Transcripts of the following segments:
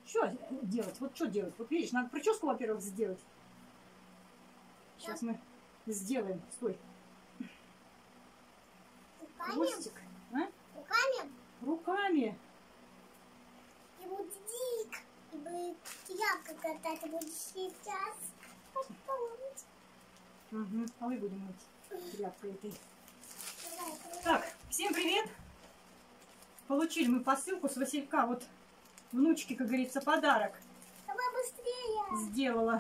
Что делать? Вот что делать? Вот видишь, надо прическу, во-первых, сделать. Сейчас мы сделаем. Стой. Хвостик. А? Руками? Руками. И будет дик. И будет ярко катать. И будет сейчас. Угу. А мы будем мыть тряпкой этой. Так, всем привет. Получили мы посылку с Василька. Вот внучке, как говорится, подарок. Давай быстрее. Сделала.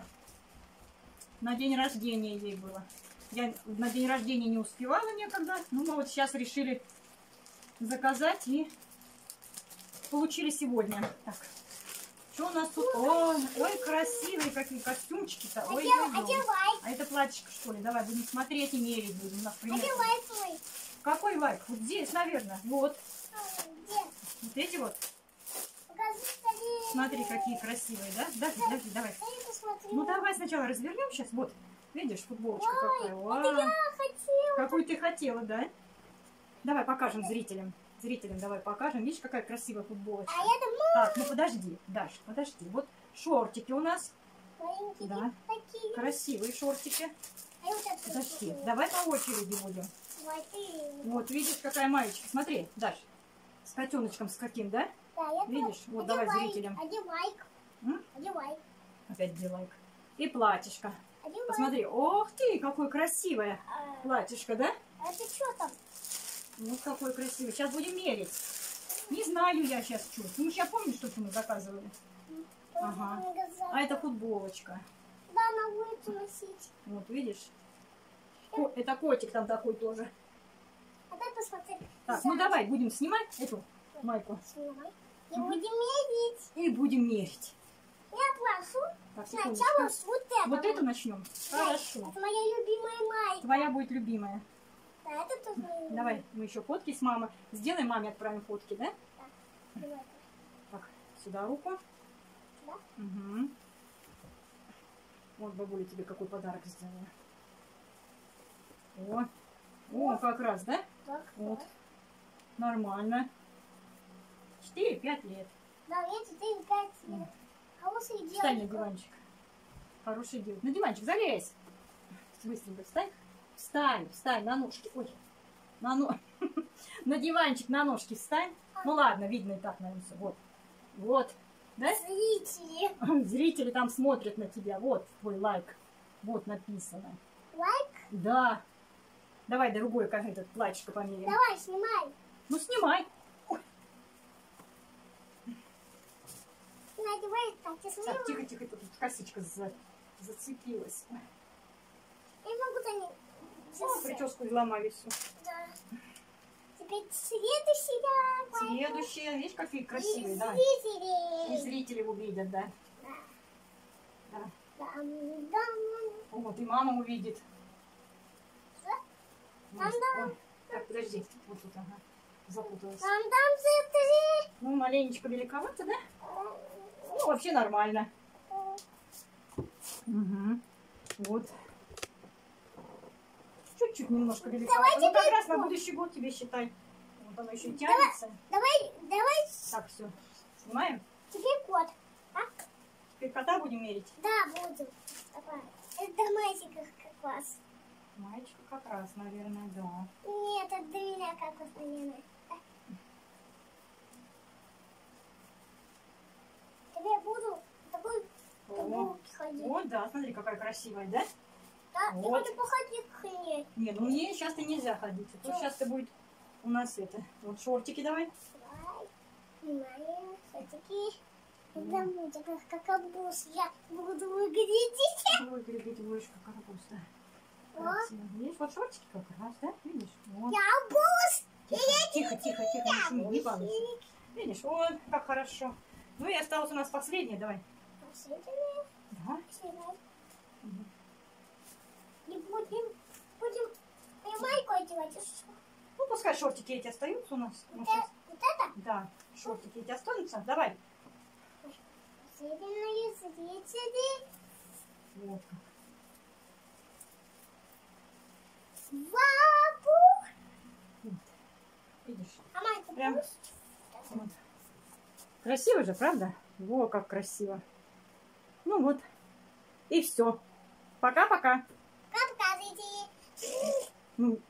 На день рождения ей было. Я на день рождения не успевала никогда. Ну, мы вот сейчас решили заказать и получили сегодня. Так, что у нас тут? Ой, красивые какие костюмчики-то. Ой, одевай. А это платьишко, что ли? Давай будем смотреть и мерить будем. Одевай свой. Какой лайк? Вот здесь, наверное. Вот. Где? Вот эти вот. Покажи скорее. Смотри, какие красивые, да? Подожди, давай. Я посмотрю. Ну, давай сначала развернем сейчас. Вот. Видишь, футболочка какая. Это я хотела. Какую ты хотела, да? Давай покажем зрителям. Зрителям давай покажем. Видишь, какая красивая футболочка. А я думаю, Так, ну подожди, Даш, подожди. Вот шортики у нас. маленькие Да. такие. Красивые шортики. А я вот это Подожди, хочу. давай по очереди будем. Давай ты. Вот, видишь, какая маечка. Смотри, Даш, с котеночком с каким, да? Да, я Видишь? тоже. Вот давай Одевай. зрителям. Одевай. М? Одевай. Опять где лайк. И платьишко. Одевай. Посмотри, ох ты, какое красивое платьишко, да? А это что там? Ну, какой красивый. Сейчас будем мерить. Не знаю я сейчас что. Ну, я помню, что мы заказывали. Ага. А это футболочка. Да, она будет носить. Вот, видишь? Это котик там такой тоже. А дай посмотри. Так, ну давай, будем снимать эту майку. Снимай. И будем мерить. И будем мерить. Я прошу Так, сначала секундочку. с вот этого. Вот эту начнем? Хорошо. Это моя любимая майка. Твоя будет любимая. Да, это тоже моя любимая. Давай, мы еще фотки с мамой. Сделаем маме, отправим фотки, да? Давай. Так, сюда руку. Да? Угу. Вот бабуля тебе какой подарок сделала. О, как раз, да? Так, Вот. да. Нормально. 4-5 лет. Да, я 4-5 лет. Хороший дело. Встань на диванчик. Хороший дел. На диванчик залезь. Быстренько встань. Встань на ножки. Ой. На диванчик, на ножки встань. Ну ладно, видно и так, наверное, все. Вот. Да? Зрители. Зрители там смотрят на тебя. Вот твой лайк. Вот написано. Лайк? Да. Давай другой, как этот платьишко померяем. Давай, снимай. Ну снимай. Надевай так, я Так, сниму. тихо, тут косичка зацепилась. Я могу за ней. О, прическу изломали все. Да. Теперь следующая. Следующие, видишь, какие красивые, И да? И зрители. зрители увидят, да. Да. Дам-дам. Вот, и мама увидит. Вот. Дам-дам. Ой, так, подожди. Вот тут, ага. Запуталась. Дам-дам, зрители. Ну, маленечко великовато, да? Ну, вообще нормально. Угу. Вот. Чуть-чуть немножко великовато. Ну, как раз на будущий год тебе считай. Вот оно еще тянется. Давай. Так, все. Снимаем. Теперь кот. А? Теперь кота будем мерить. Да, будем. Давай. Это мальчиков как вас. Маечка как раз, наверное, да. Нет, это для меня как вас, наверное. Теперь буду такой футболке ходить. Вот, да, смотри, какая красивая, да? Да, Вот. я буду походить к ней. Не, ну мне сейчас-то нельзя ходить. А то сейчас-то будет у нас это. Вот шортики давай. Давай. Снимаем. Все-таки. Когда будет как арбуз, я буду выглядеть. Выглядит вышка как арбуз, да. Вот. Красиво. Видишь, вот шортики как раз, да? Видишь? Вот. Я арбуз. Тихо, не шуми, не балуйся. Видишь, вот как хорошо. Ну и осталось у нас последнее, давай. Последнее. Да. Снимай. И будем майку одевать. Ну, пускай шортики эти остаются у нас. Мы щас- Вот это? Да, шортики эти останутся. Давай. Последние зрители. Вот как. Вапу. Вот. Видишь? А майку Прям. пусть. Вот. Красиво же, правда? Во, как красиво. Ну вот. И все. Пока-пока. Как показывайте? Ну,